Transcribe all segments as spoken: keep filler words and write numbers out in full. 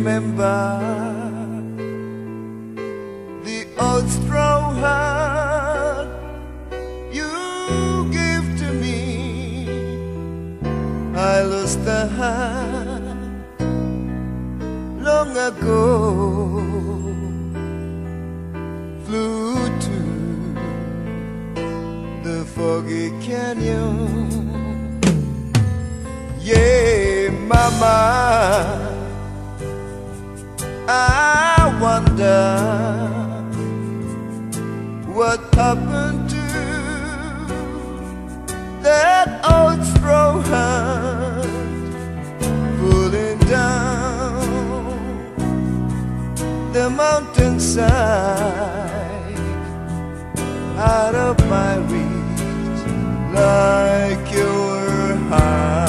remember the old straw hat you gave to me? I lost the hat long ago, flew to the foggy canyon. Yeah, mama, I wonder what happened to that old straw hat pulling down the mountainside out of my reach, like you were high.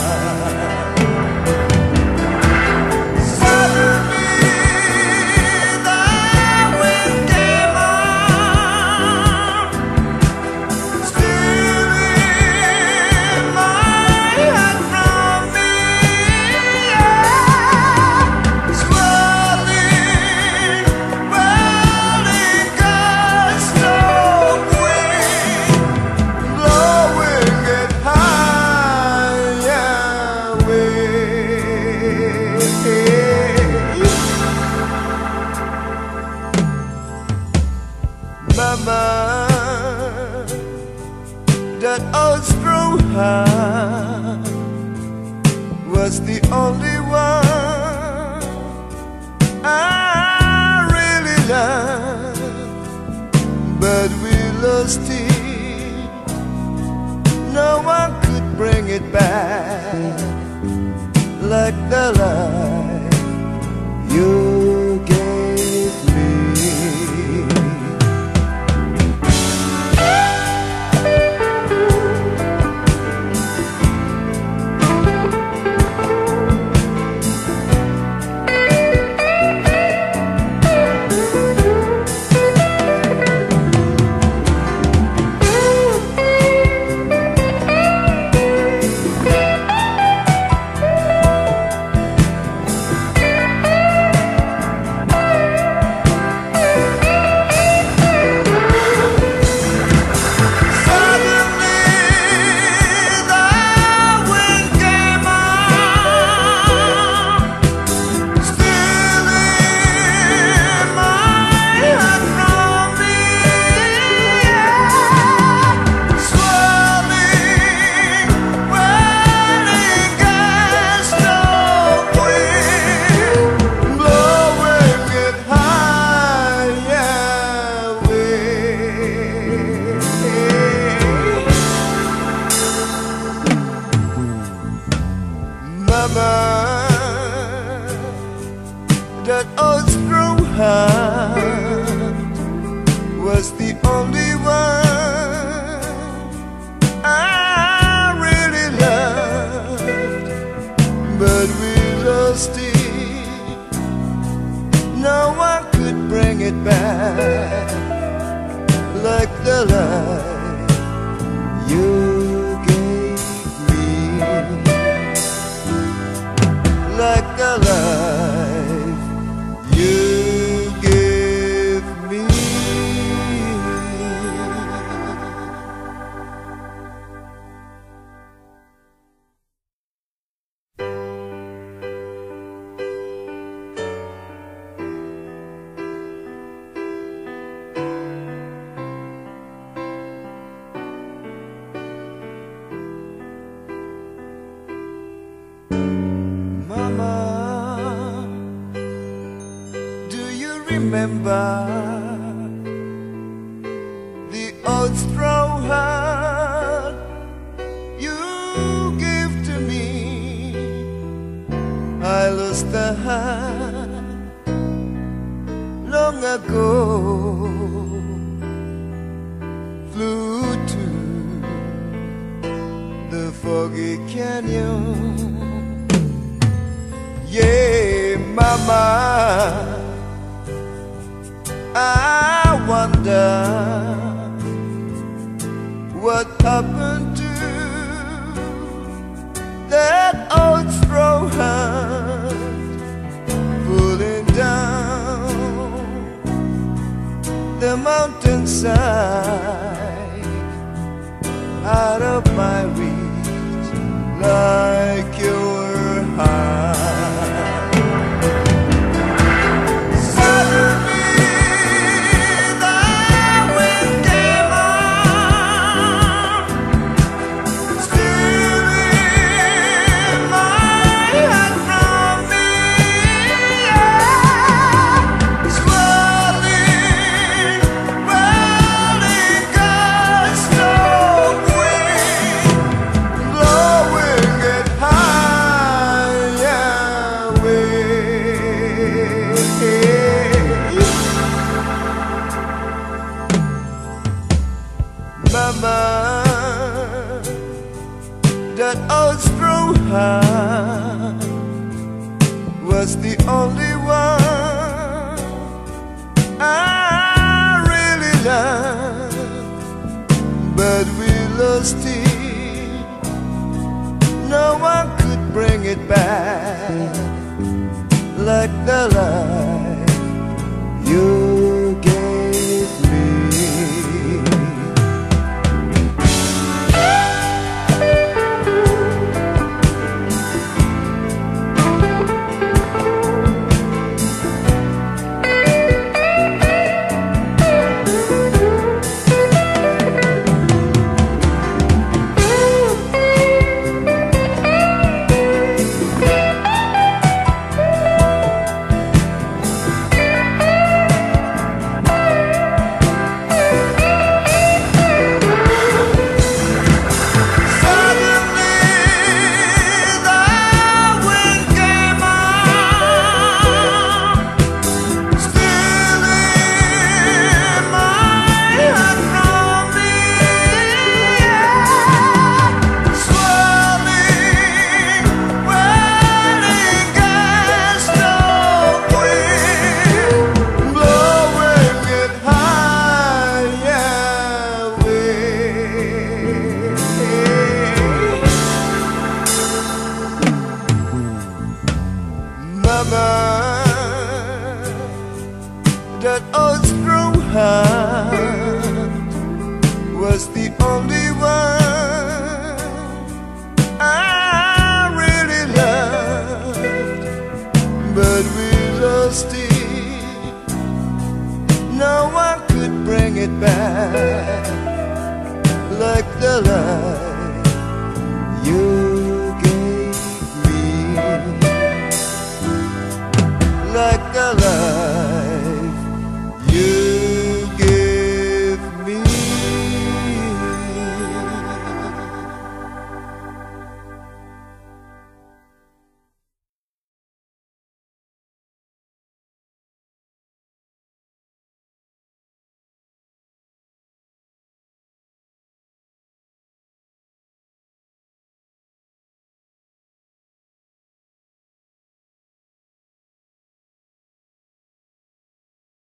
Mama, that old straw hat was the only one I really loved, but we lost it. No one could bring it back like the life you gave me. Mama, that old straw hat was the only one I really loved, but we lost it. No one could bring it back like the life you like the life you give me. Mama, do you remember the old straw hat you gave to me? I lost the hat long ago, flew to the foggy canyon. Yeah, mama, I wonder what happened to that old straw hat full the mountainside, out of my reach, like you were high. Suddenly the wind came on, stealing my heart from me. Swirling, whirling gust of wind, blowing it higher away. Mama, that old straw hat was the only one I really loved, but we lost it. No one could bring it back like the life you gave me. Mama, that old straw hat was the only one I really loved, but we lost it. No one could bring it back like the light